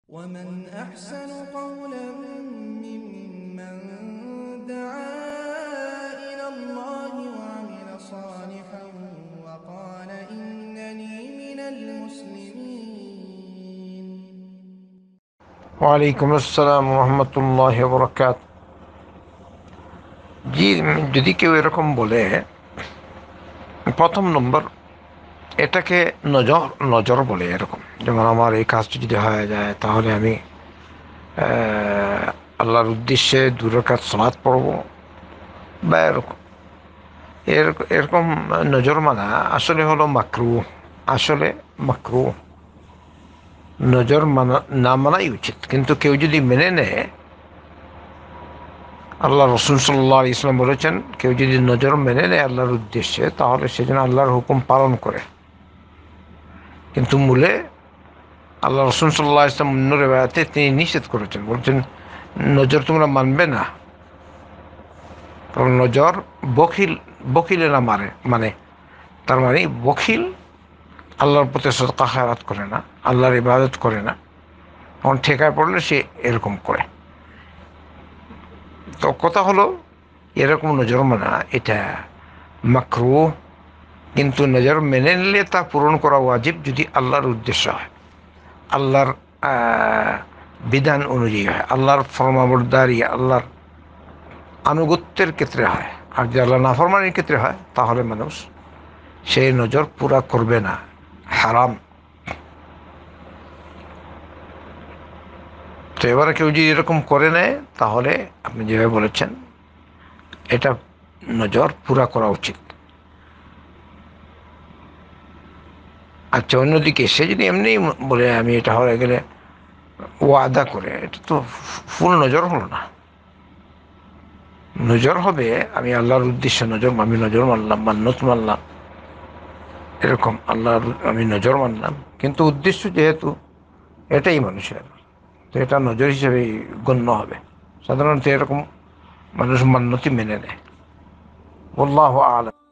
ومن أحسن قولا ممن دعا إلى الله وعمل صالحا وقال إنني من المسلمين। ওয়ালাইকুম আসসালাম রহমতুল্লাহ বরকাত। জি, যদি কেউ এরকম বলে, প্রথম নম্বর এটাকে নজর নজর বলে। এরকম যেমন আমার এই কাজটি যদি হয়ে যায় তাহলে আমি আল্লাহর উদ্দেশ্যে 2 রাকাত সালাত পড়ব বা এরকম এরকম নজর মানা আসলে হলো মাকরুহ। আসলে মাকরুহ, নজর মানা না মানাই উচিত। কিন্তু কেউ যদি মেনে নেয়, আল্লাহ রসুল সাল্লাল্লাহু আলাইহি ওয়াসাল্লাম বলেছেন, কেউ যদি নজর মেনে নেয় আল্লাহর উদ্দেশ্যে, তাহলে সে যেন আল্লাহর হুকুম পালন করে। কিন্তু মূলে আল্লাহ রসুল সাল্লাল্লাহু আলাইহি ওয়াসাল্লাম অন্য রিওয়ায়াতে তিনি নিষেধ করেছেন, বলছেন নজর তোমরা মানবে না, কারণ নজর বখিলেরা মানে তার মানে বখিল আল্লাহর প্রতি সদকা খায়রাত করে না, আল্লাহর ইবাদত করে না, তখন ঠেকায় পড়লে সে এরকম করে। তো কথা হলো, এরকম নজর মানা এটা মাকরুহ, কিন্তু নজর মেনে নিলে তা পূরণ করা ওয়াজিব যদি আল্লাহর উদ্দেশ্য হয়, আল্লাহর বিধান অনুযায়ী হয়, আল্লাহর ফরমাবরদারি, আল্লাহর আনুগত্যের ক্ষেত্রে হয়। আর যদি আল্লাহ নাফরমানির ক্ষেত্রে হয় তাহলে মানুষ সেই নজর পুরা করবে না, হারাম। তো এবারে কেউ যদি এরকম করে নেয় তাহলে আপনি যেভাবে বলেছেন এটা নজর পুরা করা উচিত। আচ্ছা, অন্যদিকে সে যদি এমনি বলে আমি এটা হয়ে গেলে ওয়াদা করে, এটা তো ফুল নজর হলো না। নজর হবে আমি আল্লাহর উদ্দেশ্যে আমি নজর মানলাম, মান্নত মানলাম, এরকম আল্লাহর আমি নজর মানলাম, কিন্তু উদ্দেশ্য যেহেতু এটাই মানুষের, তো এটা নজর হিসেবেই গণ্য হবে। সাধারণত এরকম মানুষ মান্যতি মেনে নেয়। আল্লাহু আ'লাম।